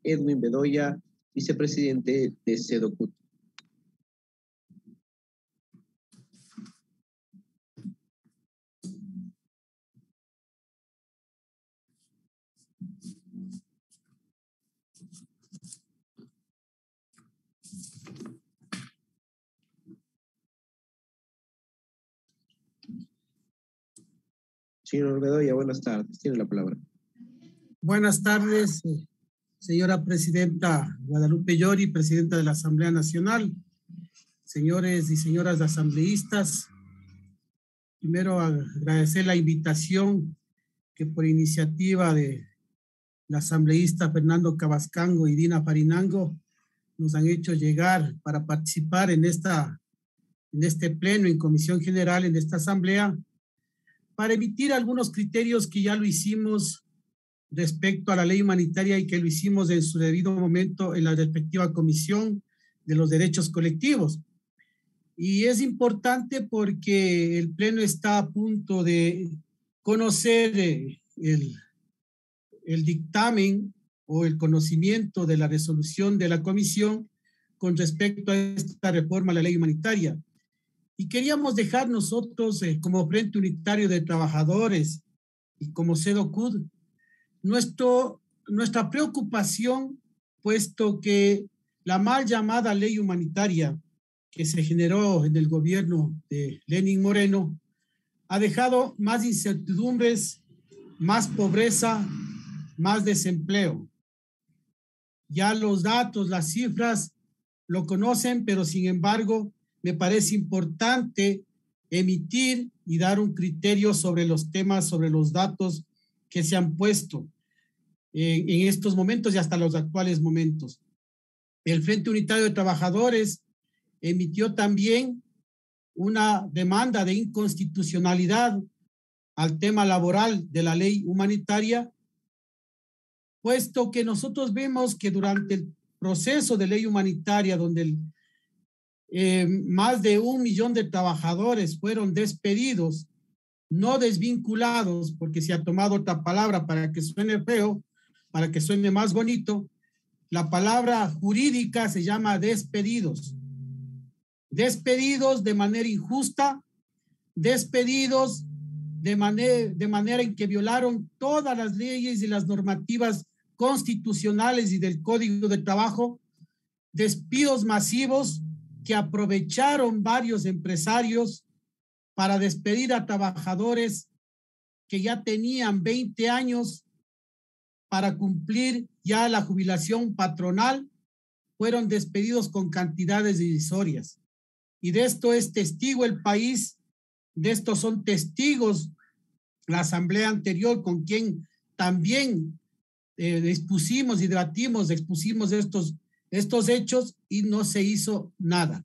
Edwin Bedoya, vicepresidente de SEDOCUT. Señor Bedoya, buenas tardes. Tiene la palabra. Buenas tardes, señora presidenta Guadalupe Llori, presidenta de la Asamblea Nacional, señores y señoras asambleístas. Primero, agradecer la invitación que por iniciativa de la asambleísta Fernando Cabascango y Dina Farinango nos han hecho llegar para participar en este pleno, en Comisión General, en esta asamblea, para emitir algunos criterios que ya lo hicimos respecto a la ley humanitaria y que lo hicimos en su debido momento en la respectiva Comisión de los Derechos Colectivos. Y es importante porque el Pleno está a punto de conocer el dictamen o el conocimiento de la resolución de la Comisión con respecto a esta reforma a la ley humanitaria. Y queríamos dejar nosotros, como Frente Unitario de Trabajadores y como SEDOCUT, nuestra preocupación, puesto que la mal llamada ley humanitaria que se generó en el gobierno de Lenín Moreno ha dejado más incertidumbres, más pobreza, más desempleo. Ya los datos, las cifras lo conocen, pero sin embargo me parece importante emitir y dar un criterio sobre los temas, sobre los datos que se han puesto en estos momentos y hasta los actuales momentos. El Frente Unitario de Trabajadores emitió también una demanda de inconstitucionalidad al tema laboral de la ley humanitaria, puesto que nosotros vemos que durante el proceso de ley humanitaria, donde más de 1 millón de trabajadores fueron despedidos, no desvinculados, porque se ha tomado otra palabra para que suene feo, para que suene más bonito, la palabra jurídica se llama despedidos. Despedidos de manera injusta, despedidos de manera en que violaron todas las leyes y las normativas constitucionales y del Código de Trabajo, despidos masivos que aprovecharon varios empresarios para despedir a trabajadores que ya tenían 20 años para cumplir ya la jubilación patronal, fueron despedidos con cantidades irrisorias. Y de esto es testigo el país, de esto son testigos la asamblea anterior, con quien también expusimos y debatimos, expusimos estos hechos y no se hizo nada.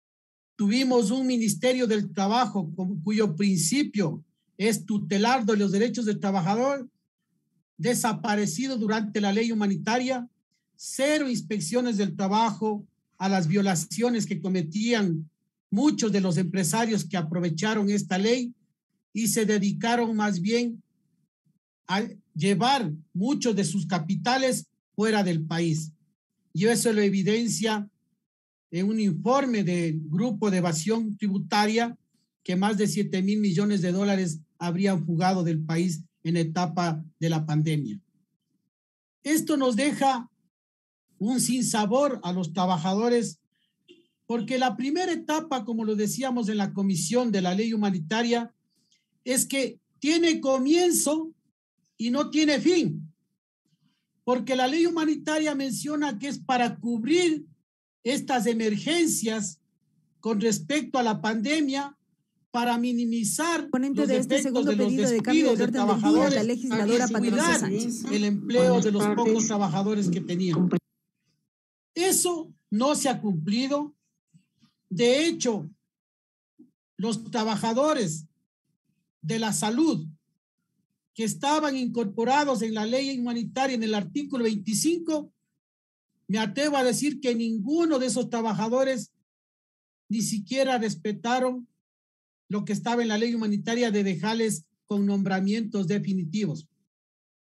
Tuvimos un Ministerio del Trabajo cuyo principio es tutelar de los derechos del trabajador, desaparecido durante la ley humanitaria, 0 inspecciones del trabajo a las violaciones que cometían muchos de los empresarios que aprovecharon esta ley y se dedicaron más bien a llevar muchos de sus capitales fuera del país. Y eso lo evidencia en un informe del Grupo de Evasión Tributaria que más de 7,000 millones de dólares habrían fugado del país en etapa de la pandemia. Esto nos deja un sinsabor a los trabajadores, porque la primera etapa, como lo decíamos en la comisión de la ley humanitaria, es que tiene comienzo y no tiene fin, porque la ley humanitaria menciona que es para cubrir estas emergencias con respecto a la pandemia, para minimizar los efectos de los despidos de trabajadores, la legisladora y cuidar el empleo de los pocos trabajadores que tenían. Eso no se ha cumplido. De hecho, los trabajadores de la salud que estaban incorporados en la ley humanitaria en el artículo 25, me atrevo a decir que ninguno de esos trabajadores ni siquiera respetaron lo que estaba en la ley humanitaria de dejarles con nombramientos definitivos.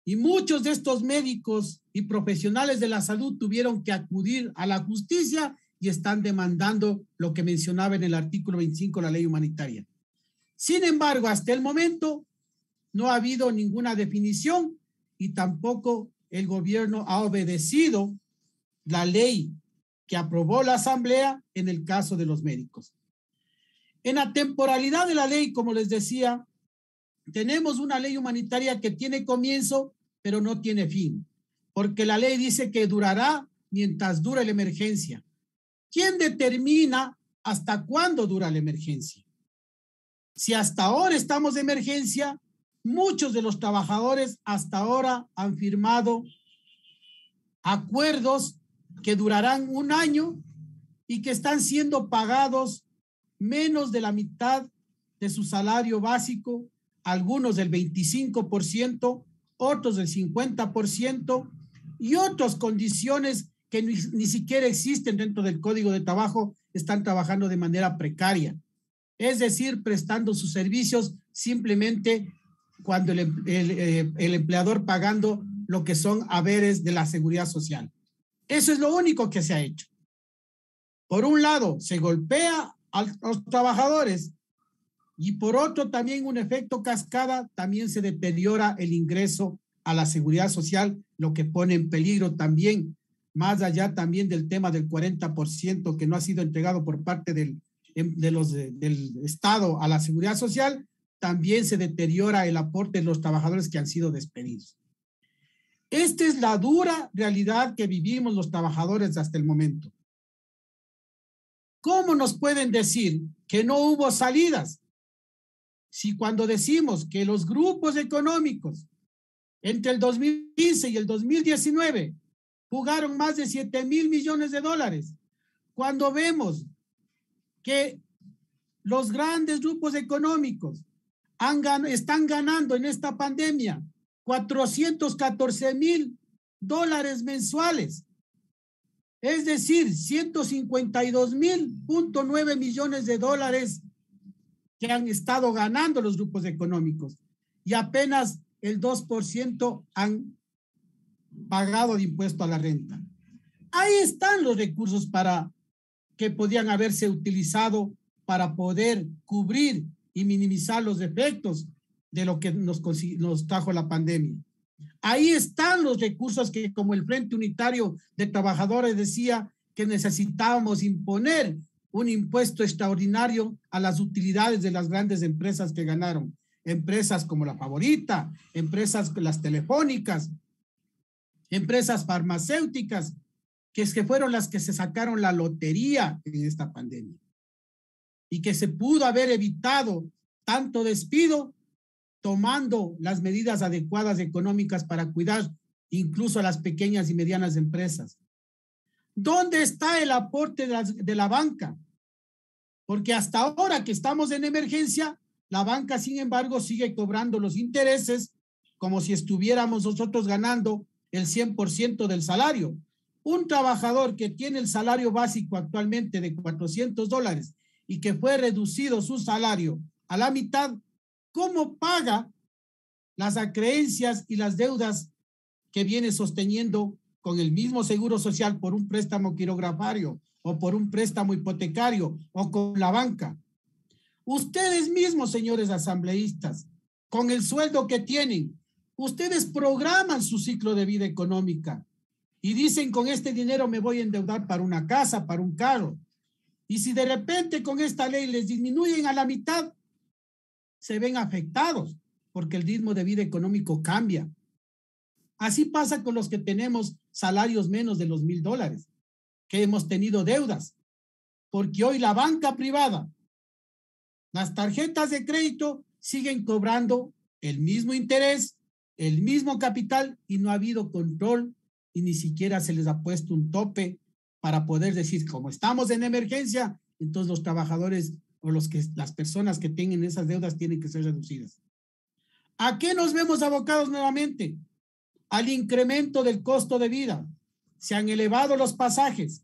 Y muchos de estos médicos y profesionales de la salud tuvieron que acudir a la justicia y están demandando lo que mencionaba en el artículo 25 de la ley humanitaria. Sin embargo, hasta el momento no ha habido ninguna definición y tampoco el gobierno ha obedecido la ley que aprobó la Asamblea en el caso de los médicos. En la temporalidad de la ley, como les decía, tenemos una ley humanitaria que tiene comienzo, pero no tiene fin, porque la ley dice que durará mientras dure la emergencia. ¿Quién determina hasta cuándo dura la emergencia? Si hasta ahora estamos de emergencia, muchos de los trabajadores hasta ahora han firmado acuerdos que durarán un año y que están siendo pagados menos de la mitad de su salario básico, algunos del 25%, otros del 50% y otras condiciones que ni siquiera existen dentro del Código de Trabajo, están trabajando de manera precaria. Es decir, prestando sus servicios simplemente cuando el empleador pagando lo que son haberes de la seguridad social. Eso es lo único que se ha hecho. Por un lado, se golpea a los trabajadores y por otro también un efecto cascada, también se deteriora el ingreso a la seguridad social, lo que pone en peligro también, más allá también del tema del 40% que no ha sido entregado por parte del Estado a la seguridad social, también se deteriora el aporte de los trabajadores que han sido despedidos. Esta es la dura realidad que vivimos los trabajadores hasta el momento. ¿Cómo nos pueden decir que no hubo salidas? Si cuando decimos que los grupos económicos entre el 2015 y el 2019 jugaron más de 7,000 millones de dólares, cuando vemos que los grandes grupos económicos están ganando en esta pandemia 414,000 dólares mensuales, es decir, 152,000.9 millones de dólares que han estado ganando los grupos económicos y apenas el 2% han pagado de impuesto a la renta. Ahí están los recursos que podían haberse utilizado para poder cubrir y minimizar los efectos de lo que nos trajo la pandemia. Ahí están los recursos que, como el Frente Unitario de Trabajadores decía, que necesitábamos imponer un impuesto extraordinario a las utilidades de las grandes empresas que ganaron. Empresas como La Favorita, empresas las telefónicas, empresas farmacéuticas, que fueron las que se sacaron la lotería en esta pandemia. Y que se pudo haber evitado tanto despido tomando las medidas adecuadas económicas para cuidar incluso a las pequeñas y medianas empresas. ¿Dónde está el aporte de la banca? Porque hasta ahora que estamos en emergencia, la banca, sin embargo, sigue cobrando los intereses como si estuviéramos nosotros ganando el 100% del salario. Un trabajador que tiene el salario básico actualmente de $400 y que fue reducido su salario a la mitad, ¿cómo paga las acreencias y las deudas que viene sosteniendo con el mismo seguro social por un préstamo quirografario o por un préstamo hipotecario o con la banca? Ustedes mismos, señores asambleístas, con el sueldo que tienen, ustedes programan su ciclo de vida económica y dicen, con este dinero me voy a endeudar para una casa, para un carro. Y si de repente con esta ley les disminuyen a la mitad, se ven afectados porque el ritmo de vida económico cambia. Así pasa con los que tenemos salarios menos de los $1,000, que hemos tenido deudas, porque hoy la banca privada, las tarjetas de crédito siguen cobrando el mismo interés, el mismo capital y no ha habido control y ni siquiera se les ha puesto un tope para poder decir, como estamos en emergencia, entonces los trabajadores o las personas que tengan esas deudas tienen que ser reducidas. ¿A qué nos vemos abocados nuevamente? Al incremento del costo de vida. Se han elevado los pasajes,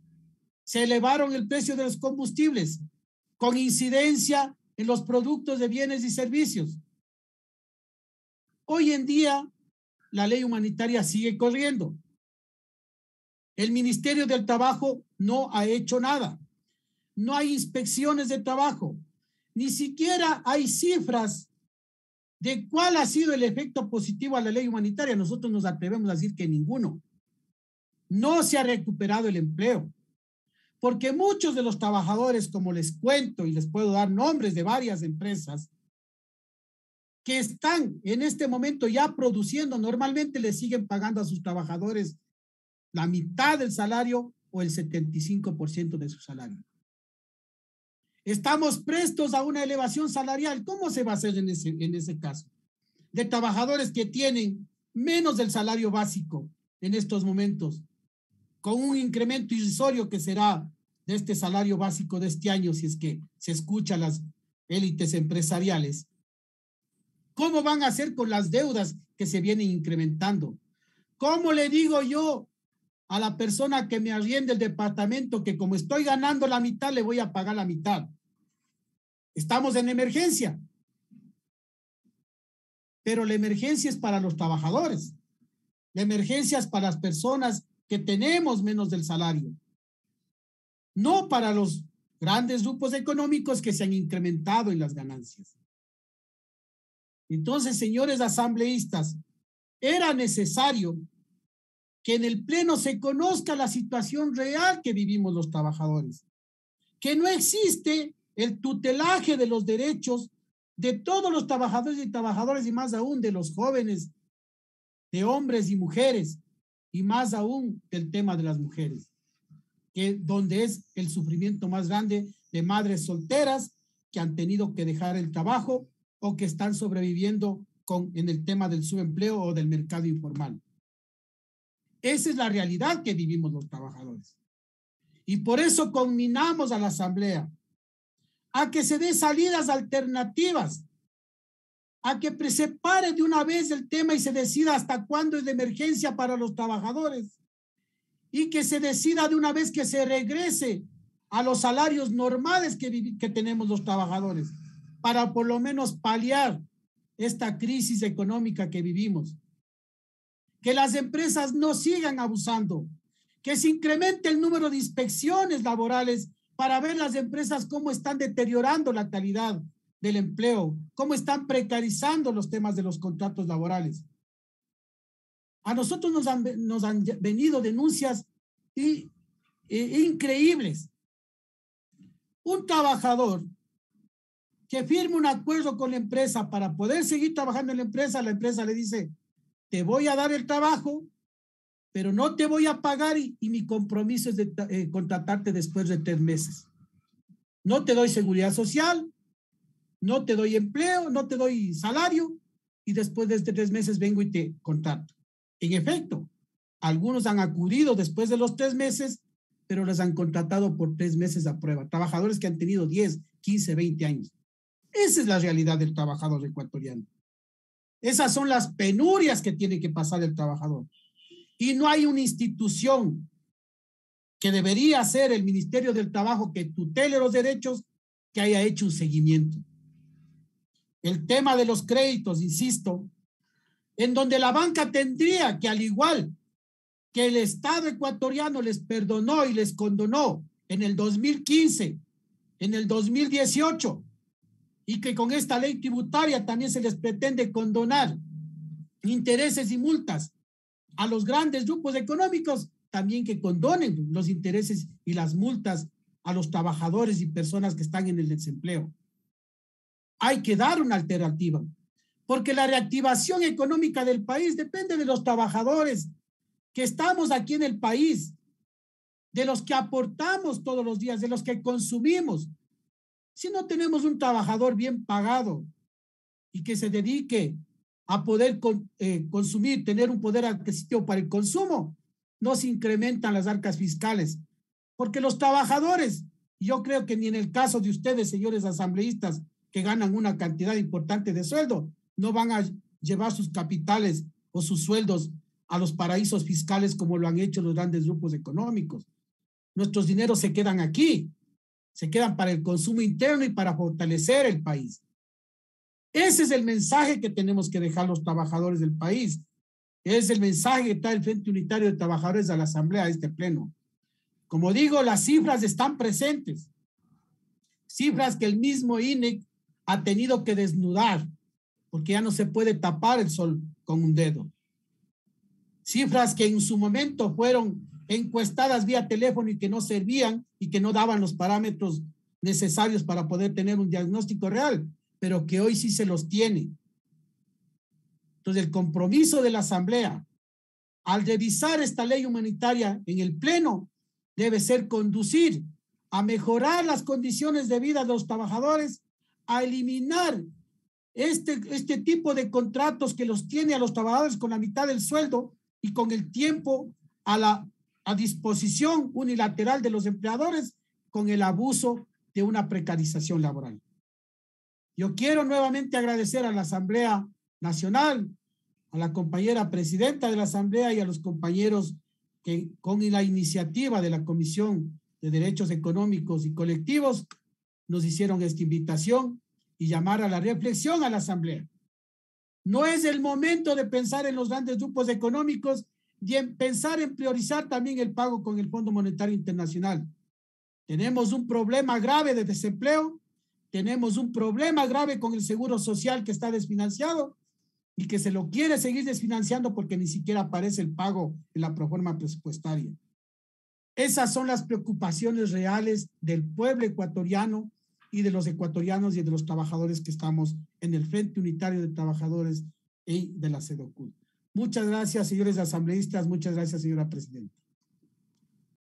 se elevaron el precio de los combustibles, con incidencia en los productos de bienes y servicios. Hoy en día, la ley humanitaria sigue corriendo. El Ministerio del Trabajo no ha hecho nada. No hay inspecciones de trabajo. Ni siquiera hay cifras de cuál ha sido el efecto positivo a la ley humanitaria. Nosotros nos atrevemos a decir que ninguno. No se ha recuperado el empleo. Porque muchos de los trabajadores, como les cuento y les puedo dar nombres de varias empresas, que están en este momento ya produciendo, normalmente les siguen pagando a sus trabajadores la mitad del salario o el 75% de su salario. Estamos prestos a una elevación salarial. ¿Cómo se va a hacer en ese caso? De trabajadores que tienen menos del salario básico en estos momentos, con un incremento irrisorio que será de este salario básico de este año, si es que se escucha a las élites empresariales. ¿Cómo van a hacer con las deudas que se vienen incrementando? ¿Cómo le digo yo a la persona que me arriende el departamento que como estoy ganando la mitad, le voy a pagar la mitad? Estamos en emergencia. Pero la emergencia es para los trabajadores. La emergencia es para las personas que tenemos menos del salario. No para los grandes grupos económicos que se han incrementado en las ganancias. Entonces, señores asambleístas, era necesario que en el Pleno se conozca la situación real que vivimos los trabajadores, que no existe el tutelaje de los derechos de todos los trabajadores y más aún de los jóvenes, de hombres y mujeres, y más aún del tema de las mujeres, que donde es el sufrimiento más grande de madres solteras que han tenido que dejar el trabajo o que están sobreviviendo en el tema del subempleo o del mercado informal. Esa es la realidad que vivimos los trabajadores. Y por eso conminamos a la Asamblea a que se dé salidas alternativas, a que se pare de una vez el tema y se decida hasta cuándo es de emergencia para los trabajadores y que se decida de una vez que se regrese a los salarios normales que tenemos los trabajadores para por lo menos paliar esta crisis económica que vivimos. Que las empresas no sigan abusando, que se incremente el número de inspecciones laborales para ver las empresas cómo están deteriorando la calidad del empleo, cómo están precarizando los temas de los contratos laborales. A nosotros nos han venido denuncias increíbles. Un trabajador que firma un acuerdo con la empresa para poder seguir trabajando en la empresa le dice: te voy a dar el trabajo, pero no te voy a pagar y mi compromiso es de contratarte después de 3 meses. No te doy seguridad social, no te doy empleo, no te doy salario y después de 3 meses vengo y te contrato. En efecto, algunos han acudido después de los 3 meses, pero les han contratado por 3 meses a prueba. Trabajadores que han tenido 10, 15, 20 años. Esa es la realidad del trabajador ecuatoriano. Esas son las penurias que tiene que pasar el trabajador. Y no hay una institución que debería ser el Ministerio del Trabajo que tutele los derechos que haya hecho un seguimiento. El tema de los créditos, insisto, en donde la banca tendría que, al igual que el Estado ecuatoriano les perdonó y les condonó en el 2015, en el 2018, y que con esta ley tributaria también se les pretende condonar intereses y multas a los grandes grupos económicos, también que condonen los intereses y las multas a los trabajadores y personas que están en el desempleo. Hay que dar una alternativa, porque la reactivación económica del país depende de los trabajadores que estamos aquí en el país, de los que aportamos todos los días, de los que consumimos. Si no tenemos un trabajador bien pagado y que se dedique a poder consumir, tener un poder adquisitivo para el consumo, no se incrementan las arcas fiscales, porque los trabajadores, yo creo que ni en el caso de ustedes, señores asambleístas, que ganan una cantidad importante de sueldo, no van a llevar sus capitales o sus sueldos a los paraísos fiscales como lo han hecho los grandes grupos económicos. Nuestros dineros se quedan aquí, se quedan para el consumo interno y para fortalecer el país. Ese es el mensaje que tenemos que dejar los trabajadores del país. Es el mensaje que trae el Frente Unitario de Trabajadores a la Asamblea, a este pleno. Como digo, las cifras están presentes. Cifras que el mismo INEC ha tenido que desnudar, porque ya no se puede tapar el sol con un dedo. Cifras que en su momento fueron encuestadas vía teléfono y que no servían y que no daban los parámetros necesarios para poder tener un diagnóstico real, pero que hoy sí se los tiene. Entonces, el compromiso de la Asamblea al revisar esta ley humanitaria en el Pleno debe ser conducir a mejorar las condiciones de vida de los trabajadores, a eliminar este tipo de contratos que los tiene a los trabajadores con la mitad del sueldo y con el tiempo a disposición unilateral de los empleadores, con el abuso de una precarización laboral. Yo quiero nuevamente agradecer a la Asamblea Nacional, a la compañera presidenta de la Asamblea y a los compañeros que con la iniciativa de la Comisión de Derechos Económicos y Colectivos nos hicieron esta invitación y llamar a la reflexión a la Asamblea. No es el momento de pensar en los grandes grupos económicos y en pensar en priorizar también el pago con el Fondo Monetario Internacional. Tenemos un problema grave de desempleo, tenemos un problema grave con el seguro social que está desfinanciado y que se lo quiere seguir desfinanciando porque ni siquiera aparece el pago en la proforma presupuestaria. Esas son las preocupaciones reales del pueblo ecuatoriano y de los ecuatorianos y de los trabajadores que estamos en el Frente Unitario de Trabajadores y de la SEDOCUD. Muchas gracias, señores asambleístas. Muchas gracias, señora presidenta.